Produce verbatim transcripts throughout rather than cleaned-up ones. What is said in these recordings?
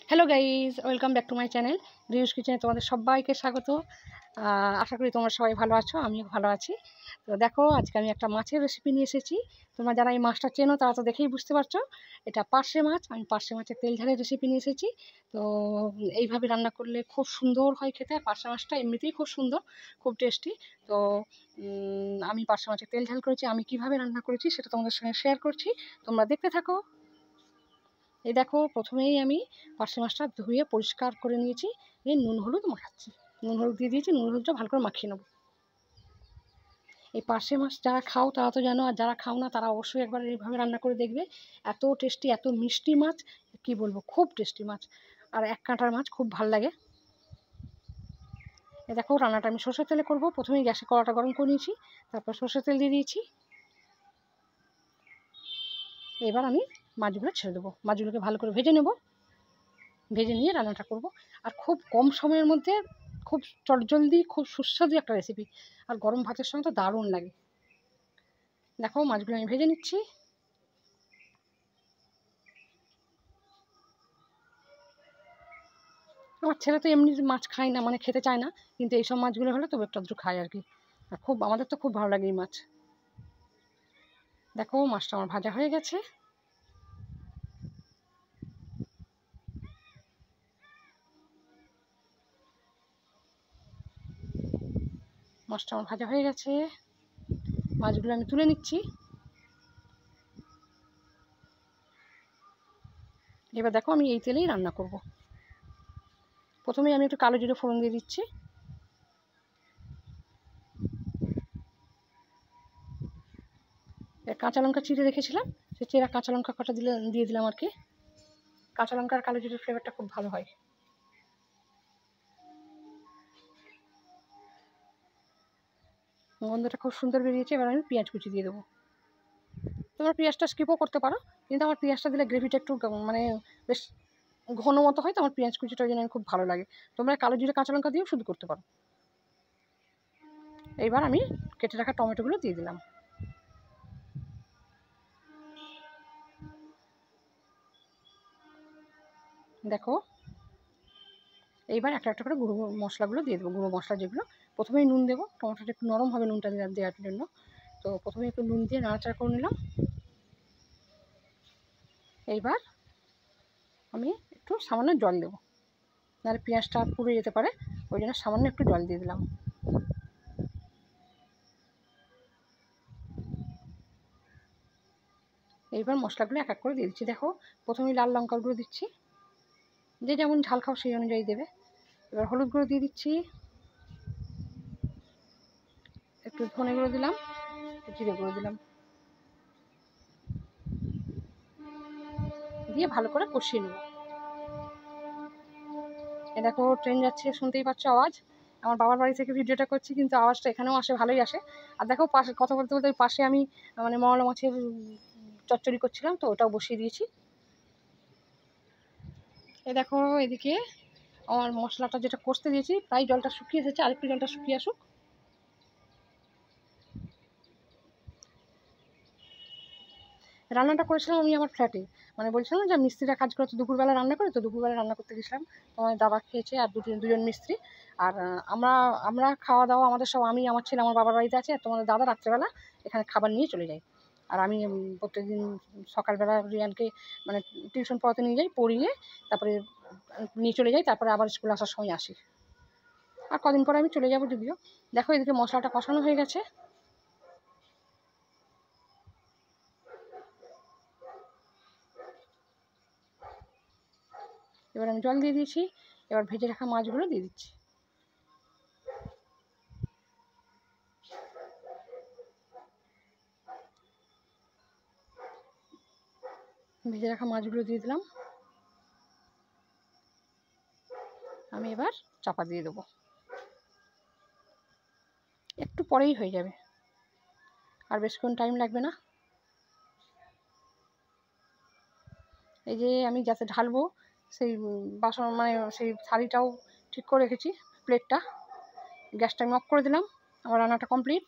Hello guys, welcome back to my channel রিউস কিচেনে তোমাদের সবাইকে স্বাগত। আশা করি তোমরা সবাই ভালো আছো, আমিও ভালো আছি। তো দেখো, আজকে আমি একটা মাছের রেসিপি নিয়ে এসেছি। তোমরা যারা এই মাছটা চেনো তারা তো দেখেই বুঝতে পারছো, এটা পার্শে মাছ। আমি পার্শে মাছের তেল ঝালের রেসিপি নিয়ে এসেছি। তো এইভাবে রান্না করলে খুব সুন্দর হয় খেতে। আর পার্শে মাছটা এমনিতেই খুব সুন্দর, খুব টেস্টি। তো আমি পার্শে মাছের তেল ঝাল করেছি। আমি কিভাবে রান্না করেছি সেটা তোমাদের সঙ্গে শেয়ার করছি, তোমরা দেখতে থাকো। এই দেখো, প্রথমেই আমি পার্শে মাছটা ধুয়ে পরিষ্কার করে নিয়েছি। এই নুন হলুদ মাখাচ্ছি, নুন হলুদ দিয়ে দিয়েছি। নুন হলুদটা ভালো করে মাখিয়ে নেবো। এই পার্শে মাছ যারা খাও তারা তো জানো, আর যারা খাও না তারা অবশ্যই একবার এইভাবে রান্না করে দেখবে। এত টেস্টি, এত মিষ্টি মাছ, কি বলবো, খুব টেস্টি মাছ। আর এক কাঁটার মাছ, খুব ভাল লাগে। এই দেখো, রান্নাটা আমি সরষের তেলে করবো। প্রথমেই গ্যাসে কড়াটা গরম করে নিয়েছি, তারপর সরষের তেল দিয়ে দিয়েছি। এবার আমি মাছগুলো ছেড়ে দেবো, মাছগুলোকে ভালো করে ভেজে নেব। ভেজে নিয়ে রান্নাটা করব। আর খুব কম সময়ের মধ্যে খুব চটজলদি, খুব সুস্বাদু একটা রেসিপি। আর গরম ভাতের সঙ্গে তো দারুণ লাগে। দেখো, মাছগুলো আমি ভেজে নিচ্ছি। আমার ছেলে তো এমনি মাছ খায় না, মানে খেতে চায় না, কিন্তু এইসব মাছগুলো হলে তবু একটু আধটু খায় আর কি। আর খুব, আমাদের তো খুব ভালো লাগে এই মাছ। দেখো, মাছটা আমার ভাজা হয়ে গেছে। মাছটা আমার ভাজা হয়ে গেছে। মাছগুলো আমি তুলে নিচ্ছি। এবার দেখো, আমি এই তেলেই রান্না করব। প্রথমেই আমি একটু কালো জিরে ফোড়ন দিয়ে দিচ্ছি। কাঁচা লঙ্কা চিড়ে রেখেছিলাম, সে চেরা কাঁচা লঙ্কা কটা দিলে দিয়ে দিলাম আর কি। কাঁচা লঙ্কা আর কালো জিরের ফ্লেভারটা খুব ভালো হয়। গন্ধটা খুব সুন্দর বেরিয়েছে। এবার আমি পেঁয়াজ কুচি দিয়ে দেবো। তোমরা পেঁয়াজটা স্কিপও করতে পারো, কিন্তু আমার পেঁয়াজটা দিলে গ্রেভিটা একটু মানে বেশ ঘন মতো হয়, তো আমার পেঁয়াজ কুচিটা ওই জন্য খুব ভালো লাগে। তোমরা কালো জিরে কাঁচা লঙ্কা দিয়েও শুধু করতে পারো। এইবার আমি কেটে রাখা টমেটোগুলো দিয়ে দিলাম। দেখো, এইবার একটা একটা করে গুঁড়ো মশলাগুলো দিয়ে দেবো। গুঁড়ো মশলা যেগুলো, প্রথমেই নুন দেবো। টমেটোটা একটু নরম হবে নুনটা দেওয়ার জন্য। তো প্রথমে একটু নুন দিয়ে নাড়াচাড়া করে নিলাম। এইবার আমি একটু সামান্য জল দেবো, নাহলে পেঁয়াজটা পুড়ে যেতে পারে, ওই জন্য সামান্য একটু জল দিয়ে দিলাম। এইবার মশলাগুলো এক এক করে দিয়ে দিচ্ছি। দেখো, প্রথমেই লাল লঙ্কার গুঁড়ো দিচ্ছি, যে যেমন ঝাল খাও সেই অনুযায়ী দেবে। এবার হলুদ গুঁড়ো দিয়ে দিচ্ছি, একটু ধনে গুঁড়ো দিলাম, জিরে গুঁড়ো দিলাম, দিয়ে ভালো করে কষিয়ে নেব। এ দেখো, ট্রেন যাচ্ছে, শুনতেই পাচ্ছ আওয়াজ। আমার বাবার বাড়ি থেকে ভিডিওটা করছি, কিন্তু আওয়াজটা এখানেও আসে, ভালোই আসে। আর দেখো, পাশে কথা বলতে বলতে পাশে আমি মানে মওলা মাছের চচ্চড়ি করছিলাম, তো ওটাও বসিয়ে দিয়েছি। এ দেখো, এদিকে আমার মশলাটা যেটা কষতে দিয়েছি প্রায় জলটা শুকিয়ে এসেছে, আরেকটু জলটা শুকিয়ে আসুক। রান্নাটা করেছিলাম আমি আমার ফ্ল্যাটে, মানে বলছিলাম যে মিস্ত্রিরা কাজ করে, তো দুপুরবেলা রান্না করে, তো দুপুরবেলা রান্না করতে গেছিলাম। তোমার দাদা খেয়েছে আর দুজন দুজন মিস্ত্রি। আর আমরা আমরা খাওয়া দাওয়া আমাদের সব, আমি আমার ছেলে আমার বাবার বাড়িতে আছে, আর তোমাদের দাদা রাত্রেবেলা এখানে খাবার নিয়ে চলে যায়। আর আমি প্রত্যেকদিন সকালবেলা রিয়ানকে মানে টিউশন পড়াতে নিয়ে যাই, পড়িয়ে তারপরে নিয়ে চলে যাই, তারপরে আবার স্কুল আসার সময় আসি। আর কদিন পরে আমি চলে যাবো যদিও। দেখো, এদিকে মশলাটা কষানো হয়ে গেছে। এবার আমি জল দিয়ে দিয়েছি। এবার ভেজে রাখা মাছগুলো দিয়ে দিচ্ছি। ভেজে রাখা মাছগুলো দিয়ে দিলাম। আমি এবার চাপা দিয়ে দেবো, একটু পরেই হয়ে যাবে, আর বেশিক্ষণ টাইম লাগবে না। এই যে আমি যাতে ঢালবো সেই বাসন, মানে সেই থালিটাও ঠিক করে রেখেছি, প্লেটটা। গ্যাসটা আমি অফ করে দিলাম। আমার রান্নাটা কমপ্লিট।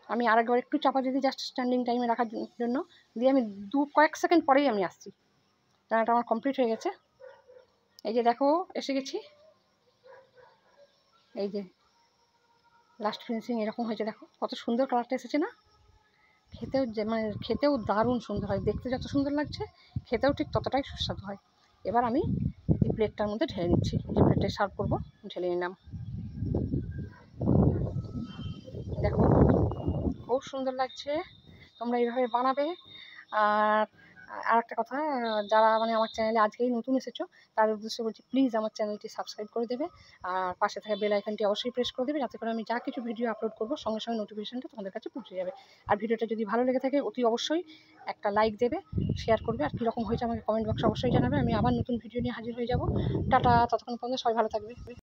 আমি আরেকবার একটু চাপা দিয়ে দিই জাস্ট স্ট্যান্ডিং টাইমে রাখার জন্য, দিয়ে আমি দু কয়েক সেকেন্ড পরেই আমি আসছি। রান্নাটা আমার কমপ্লিট হয়ে গেছে। এই যে দেখো এসে গেছি, এই যে লাস্ট ফিনিশিং এরকম হয়েছে, দেখো কত সুন্দর কালারটা এসেছে না? খেতেও যে মানে খেতেও দারুণ সুন্দর হয়, দেখতে যত সুন্দর লাগছে খেতেও ঠিক ততটাই সুস্বাদু হয়। এবার আমি এই প্লেটটার মধ্যে ঢেলে নিচ্ছি, যে প্লেটে সার্ভ করবো ঢেলে নিলাম। দেখো খুব সুন্দর লাগছে, তোমরা এইভাবে বানাবে। আর আর একটা কথা, যারা মানে আমার চ্যানেলে আজকেই নতুন এসেছো তার উদ্দেশ্যে বলছি, প্লিজ আমার চ্যানেলটি সাবস্ক্রাইব করে দেবে, আর পাশে থাকা বেল আইকনটি অবশ্যই প্রেস করে দেবে, যাতে করে আমি যা কিছু ভিডিও আপলোড করবো সঙ্গে সঙ্গে নোটিফিকেশনটা তোমাদের কাছে পৌঁছে যাবে। আর ভিডিওটা যদি ভালো লেগে থাকে অতি অবশ্যই একটা লাইক দেবে, শেয়ার করবে, আর কীরকম হয়েছে আমাকে কমেন্ট বক্সে অবশ্যই জানাবে। আমি আবার নতুন ভিডিও নিয়ে হাজির হয়ে যাব। টাটা, ততক্ষণ পর্যন্ত সবাই ভালো থাকবে।